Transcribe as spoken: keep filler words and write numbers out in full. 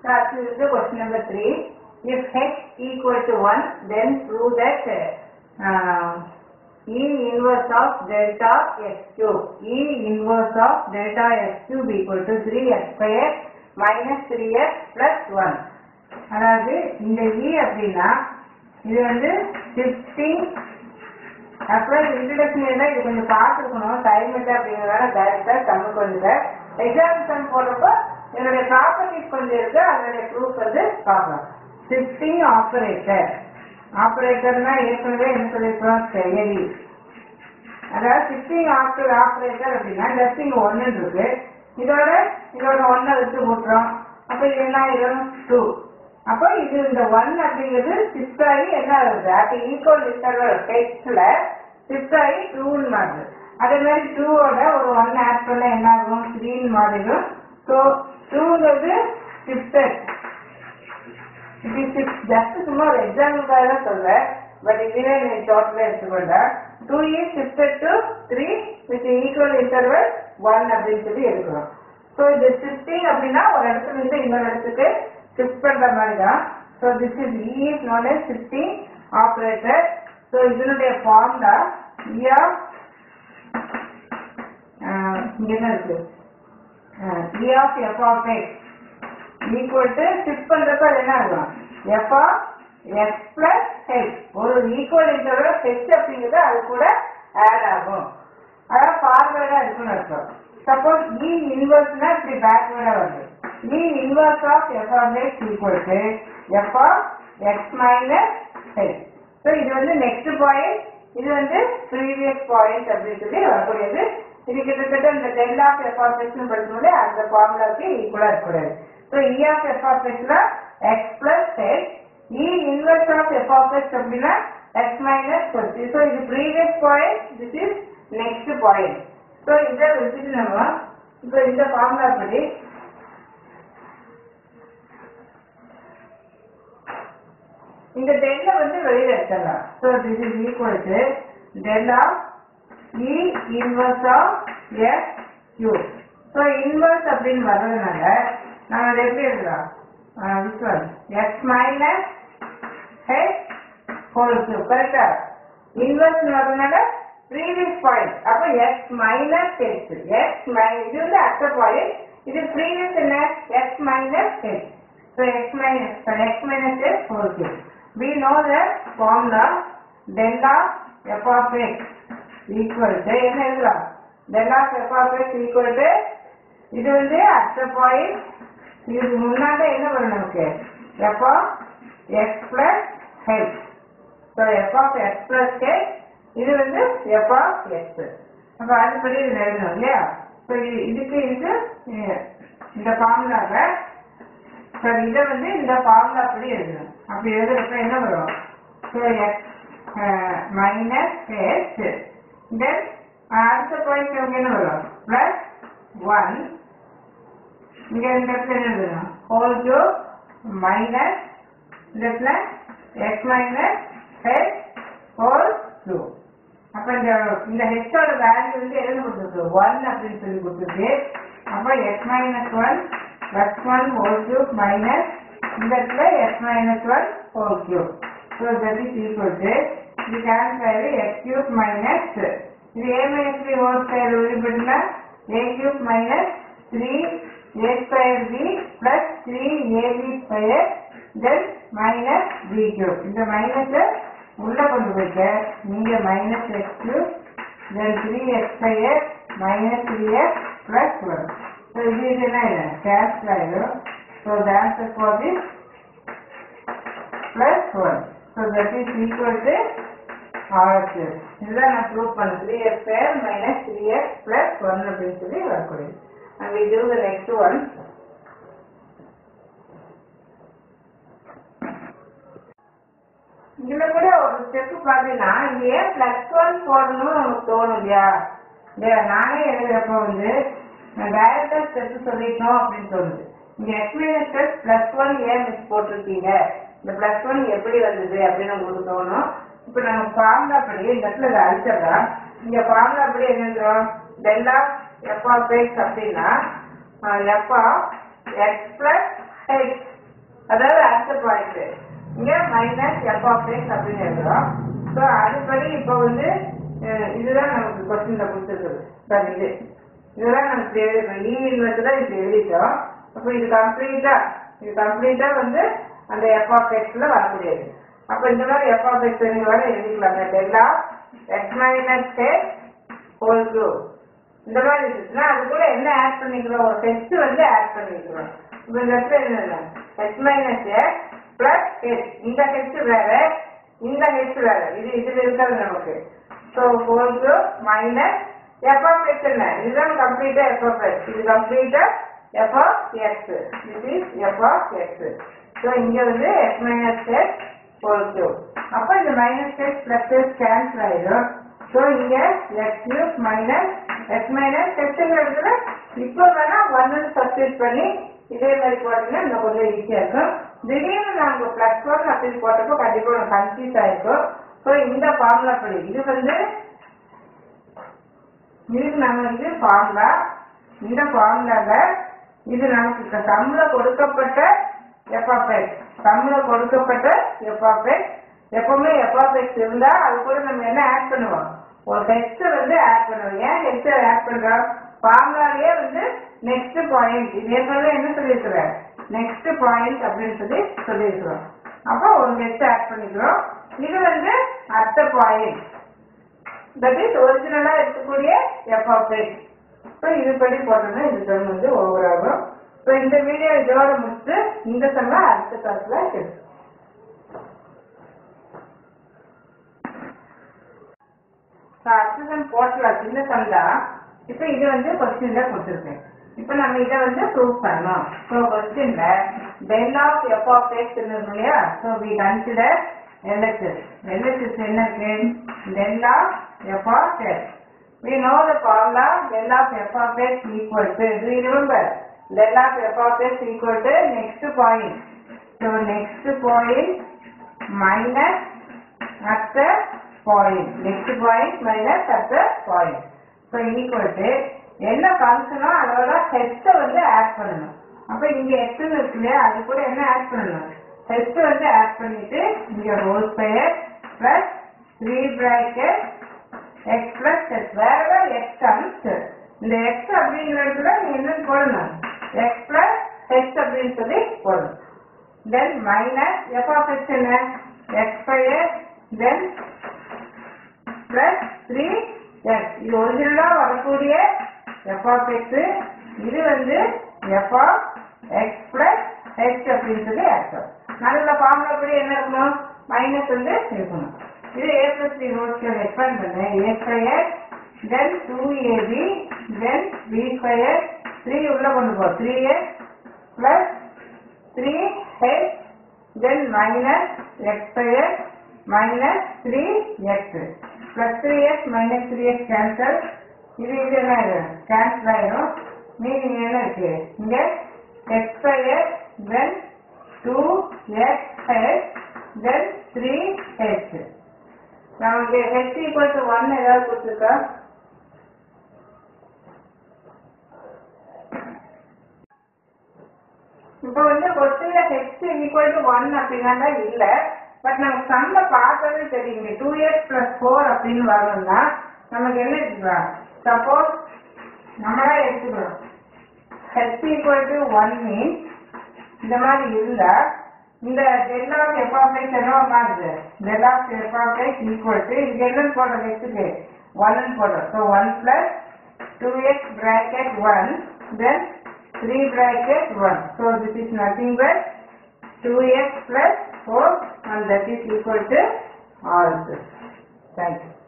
this is the question number three. If h equal to one, then prove that uh, E inverse of delta x cube, E inverse of delta x cube equal to three x square minus three x plus one. அதாவது இந்த E அப்படின்னா இது வந்து shifting அப்புறம் introduction எல்லாம் இது கொஞ்சம் பார்த்துருக்கணும் டைம் இல்லை அப்படிங்கிறதால டைரக்டாக தமிழ் கொஞ்சம் எக்ஸாம்பிள் போடுறப்போ என்னுடைய ப்ராப்பர்ட்டிஸ் கொஞ்சம் இருக்கு அதனுடைய ப்ரூஃப் வந்து பார்க்கலாம். ஷிஃப்டிங் ஆப்ரேட்டர் ஆப்ரேட்டர்னா ஏற்கனவே என்ன சொல்லியிருக்கோம் செயலி. அதாவது ஷிஃப்டிங் ஆப்டர் ஆப்ரேட்டர் அப்படின்னா ஜஸ்ட் இங்கே ஒன்று இருக்கு இதோட இதோட ஒன்றை வச்சு போட்டுறோம் அப்போ இது என்ன ஆயிரும் டூ. அப்போ இது இந்த ஒன் அப்படிங்கிறது ஷிஃப்ட் ஆகி என்ன ஆகுது அப்போ ஈக்குவல் இன்டர்வல் டெக்ஸ்ட்ல ஷிஃப்ட் ஆகி டூன்னு மாறுது. அதே மாதிரி டூவோட ஒரு ஒன் ஆட் பண்ண என்ன ஆகும் த்ரீன்னு மாறிடும். ஸோ டூங்கிறது ஷிஃப்டட். இது ஷிஃப்ட் ஜஸ்ட் சும்மா ஒரு எக்ஸாம்பிளுக்காக தான் சொல்றேன். பட் இதுவே நீங்க டோட்டலாக எடுத்துக்கொண்டா two is shifted to three with equal interval one அப்படின்னு சொல்லி எடுக்கிறோம். ஸோ இது ஷிஃப்டிங் அப்படின்னா ஒரு இடத்துல இருந்து இன்னொரு இடத்துக்கு ஷிஃப்ட் பண்ற மாதிரி தான். So this is E is known as shifting operator. So இதனுடைய ஃபார்முலா E of இங்க என்ன இருக்கு E of f of x equal to shift பண்றப்ப அது என்ன ஆகும் f of x plus h. ஒரு ஈக்குவல் இன்டர்வல் h அப்படிங்கிறது அது கூட ஆட் ஆகும். அதாவது ஃபார்வர்டா இருக்குன்னு அர்த்தம். சப்போஸ் E இன்வெர்ஸ்னா இப்படி பேக்வேர்டா வருது. E inverse of f of x equal to f of x minus h. So இது வந்து next point, இது வந்து previous point அப்படின்னு சொல்லி வரக்கூடியது. இது கிட்டத்தட்ட இந்த del of f of x னு படிக்கும்போது அந்த ஃபார்முலாக்கு ஈக்குவலா இருக்கக்கூடாது. So E of f of x னா x plus h, E inverse of f of x அப்படின்னா x minus h. So இது previous point, this is next point. So இதை வச்சுட்டு நம்ம இப்போ இந்த ஃபார்முலா படி இந்த டெல்ல வந்து வெளியில எடுத்துடலாம். So this is equal to del of E inverse of x cube. So inverse அப்படின்னு வர்றதுனால நம்ம அதை எப்படி எழுதலாம் this one x minus h whole cube. கரெக்டா இன்வர்ஸ் வர்றதுனால ப்ரீவியஸ் பாயிண்ட் அப்போ எக்ஸ் மைனஸ் ஹெச் எக்ஸ் மை இது வந்து அடுத்த பாயிண்ட் இது ப்ரீவியஸ் என்ன x minus h. So x minus x minus h whole cube. We know the formula del of f of x equal to என்ன எழுதலாம் del of f of x equal to இது வந்து at the point இது முன்னாடி என்ன வரும் நமக்கு f of x plus h. So f of x plus h இது வந்து f of x. அப்ப அதுபடி இது எழுதணும் இல்லையா. ஸோ இதுக்கு இது இந்த ஃபார்முலாவை சரி இதை வந்து இந்த ஃபார்முலா படி எழுதணும். அப்படி எழுதுறப்ப என்ன வரும் so x minus h then அடுத்த பாயிண்ட் நமக்கு என்ன வரும் பிளஸ் ஒன். இங்கே இந்த இடத்துல என்ன எழுதணும் ஹோல் கியூப் மைனஸ் இந்த இடத்துல x minus h whole cube. அப்போ இந்த இந்த ஹெச்சோட வேல்யூ வந்து எதுன்னு கொடுத்துருக்கு ஒன் அப்படின்னு சொல்லி கொடுத்துருக்கு. அப்போ x minus one plus one whole cube minus இந்த இடத்துல x minus one whole cube. So that is equal to இது cancel x cube minus இது a minus three whole square உருப்படினா a cube minus three a square b plus three a b square then minus b cube. இந்த minus உள்ள கொண்டு போய்க்க இங்க minus x cube then three x square minus three x plus one. So this is a cancel ஆயிடும். So the answer for this plus one. So that is equal to R X. இதுதான் நான் prove பண்ண three x square minus three x plus one அப்படின்னு சொல்லி வரக்கூடியது. And we do the next one. இதுல கூட ஒரு ஸ்டெப் பார்த்தீங்கன்னா இது ஏன் பிளஸ் ஒன் போடணும்னு நமக்கு தோணும் இல்லையா இல்லையா நானே எழுதுறப்ப வந்து டைரக்டா ஸ்டெப் சொல்லிட்டோம் அப்படின்னு தோணுது. இங்க x minus plus plus one ஏன் மிஸ் போட்டிருக்கீங்க இந்த பிளஸ் ஒன் எப்படி வந்தது அப்படின்னு உங்களுக்கு தோணும். இப்ப நம்ம ஃபார்முலா படி இந்த இடத்துல இதை அழிச்சிடலாம். இங்க ஃபார்முலா படி என்னங்கிறோம் del of f of x அப்படின்னா f of x plus h அதாவது அடுத்த பாயிண்ட் இங்க மைனஸ் எஃப் ஆஃப் எக்ஸ் அப்படின்னு எழுதுறோம். ஸோ அதுபடி இப்போ வந்து இதுதான் நமக்கு கொஸ்டின்ல கொடுத்துருக்குது சார். இது இதெல்லாம் நமக்கு எழுதிருக்கோம். இ இன்வெர்ஸ் தான் இது எழுதிட்டோம். அப்போ இது கம்ப்ளீட்டா இது கம்ப்ளீட்டா வந்து அந்த எஃப் ஆஃப் எக்ஸ்ல வரக்கூடியது. அப்போ இந்த மாதிரி எஃப் ஆஃப் எக்ஸ் நீங்க வர எழுதிக்கலாங்க. Del of x minus x whole cube இந்த மாதிரி இருந்துச்சுன்னா அது கூட என்ன ஆட் பண்ணிக்கிறோம்? ஒரு டெஸ்ட் வந்து ஆட் பண்ணிக்கிறோம். இப்போ இந்த இடத்துல என்ன x minus x plus h, இந்த ஹெச் வேற இந்த ஹெச் வேற, இது இதுல இருக்காது நமக்கு. So whole cube minus f of x என்ன, இதுதான் கம்ப்ளீட்டா எஃப் ஆஃப் எக்ஸ், இது கம்ப்ளீட்டா எஃப் ஆஃப் எக்ஸ், இது is f of x. So இங்க வந்து x minus x whole cube. அப்போ இந்த minus x plus x cancel ஆயிடும். ஸோ இங்க x cube minus x minus எக்ஸ்ங்கிறதுல இப்போ வேணா ஒன்னு சப்ஸ்டிட் பண்ணி இதே மாதிரி போட்டீங்கன்னா இன்னும் கொஞ்சம் ஈஸியா இருக்கும். திடீர்னு நாங்கள் பிளஸ் ஒன் அப்படின்னு போட்டப்போ கண்டிப்பா கன்ஃபியூஸ் ஆயிருக்கும். ஸோ இந்த ஃபார்முலா படி இது வந்து இதுக்கு நம்ம இது ஃபார்முலா, இந்த ஃபார்முலால இது நமக்கு சம்ல கொடுக்கப்பட்ட எஃப் ஆஃப் எக்ஸ், சம்ல கொடுக்கப்பட்ட எஃப் ஆஃப் எக்ஸ். எப்பவுமே எஃப் ஆஃப் எக்ஸ் இருந்தா அது கூட நம்ம என்ன ஆட் பண்ணுவோம்? ஒரு டெஸ்ட் வந்து ஆட் பண்ணுவோம். ஏன் டெஸ்ட் ஆட் பண்றோம்? ஃபார்முலாலேயே வந்து நெக்ஸ்ட் பாயிண்ட், இது ஏற்கனவே என்ன சொல்லியிருக்கிறேன், நெக்ஸ்ட் பாயிண்ட் அப்படின்னு சொல்லி சொல்லியிருக்கிறோம். அப்போ ஒரு டெஸ்ட் ஆட் பண்ணிக்கிறோம். இது வந்து அடுத்த பாயிண்ட், தட் இஸ் ஒரிஜினலா இருக்கக்கூடிய எஃப் ஆஃப் எக்ஸ். ஸோ இது படி போட்டோம்னா இது சம் வந்து ஓவர் ஆகும். ஸோ இந்த வீடியோ இதோட முடிச்சு இந்த சம்மை அடுத்த கிளாஸ்ல இருக்கு. அர்த்தம் போட்டலாம் சின்ன சம் தான். இப்போ இது வந்து கொஸ்டின்ல கொடுத்துருக்கேன். இப்போ நம்ம இதை வந்து ப்ரூவ் பண்ணணும். ஸோ கொஸ்டின்ல del of f of x இருக்கு இல்லையா? So we consider LHS. LHS என்ன இருக்கு? Del of f of x. We know the formula del of f of x equal to, do you remember? Del of f of x equal to next point. So next point minus at the point. Next point minus at the point. So equal to என்ன ஃபங்க்ஷனோ அதோட H வந்து add பண்ணணும். அப்ப இங்க X இருக்கு இல்லையா, அது கூட என்ன ஆட் பண்ணணும்? ஹெச் வந்து ஆட் பண்ணிட்டு இங்க whole square plus three bracket x plus h. wherever x comes, இந்த x அப்படிங்கிற இடத்துல நீங்க என்ன போடணும்? x plus h அப்படின்னு சொல்லி போடணும். then minus f of x என்ன? x square then plus three x. இது ஒரிஜினலா வரக்கூடிய f of x, இது வந்து f of x plus h அப்படின்னு சொல்லி அர்த்தம். நல்ல ஃபார்முலா படி என்ன இருக்கணும்? மைனஸ் வந்து இருக்கணும். இது a plus b whole square expand பண்ணு a square then two a b then b square three உள்ள கொண்டு போ three x plus three h then minus x square minus three x plus three x minus three x cancel. இது இது என்ன ஆயிடும்? cancel ஆயிடும். மீதி என்ன இருக்கு? இங்க x square then two x h then three h. நமக்கு h equal to one ஏதாவது கொடுத்துருக்கா? இப்போ வந்து கொஸ்டின்ல h equal to one அப்படின்னா இல்ல. பட் நமக்கு சம்ல பார்த்தது தெரியுங்க. டூ எக்ஸ் பிளஸ் ஃபோர் அப்படின்னு வரணும்னா நமக்கு என்ன எடுத்துக்கலாம்? சப்போஸ் நம்மளா எடுத்துக்கணும் h equal to one means இந்த மாதிரி இருந்தா இந்த del of f of x என்னவா மாறுது? del of f of x equal to இங்க என்ன போடுறோம்? x க்கு one ன்னு போடுறோம். so one plus two x bracket one then three bracket one. so this is nothing but two x plus four and that is equal to all this. Thank you.